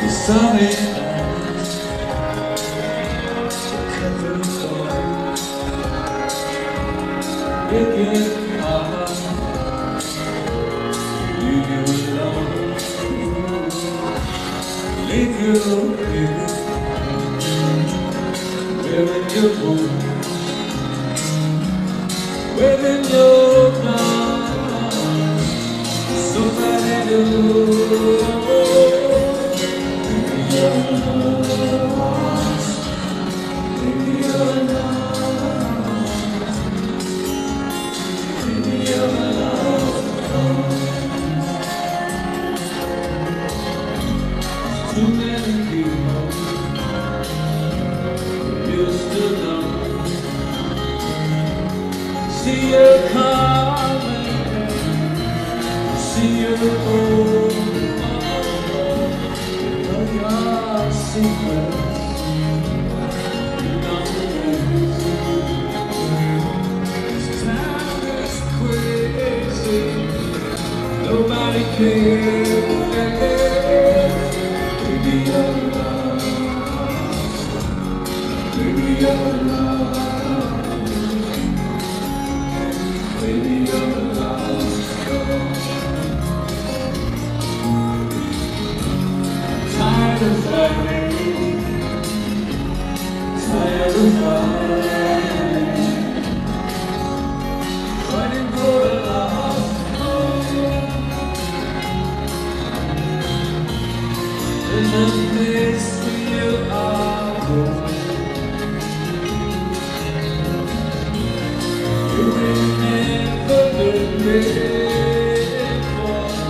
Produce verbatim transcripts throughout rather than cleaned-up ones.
sunny nights, covered stars, breaking hearts, leave you alone, leave you here, wearing your boots, wearing your blood, somebody new. Too many people used to know. See you coming, see you going. You know your secrets, you know this. This town is crazy, nobody cares. Baby, you're lost. Baby, you're lost. Baby, you're lost. Tired of fighting, tired of fighting, fighting for a lost cause. There's no place where you are going. You remember the red one.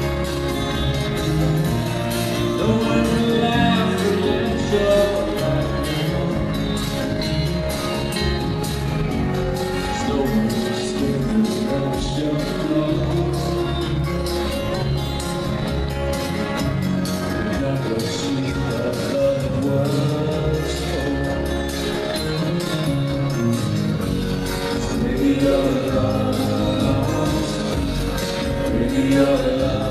No one will laugh against your life. No one will stare against your love. Never see what love was for. Maybe you're lost, maybe you're lost.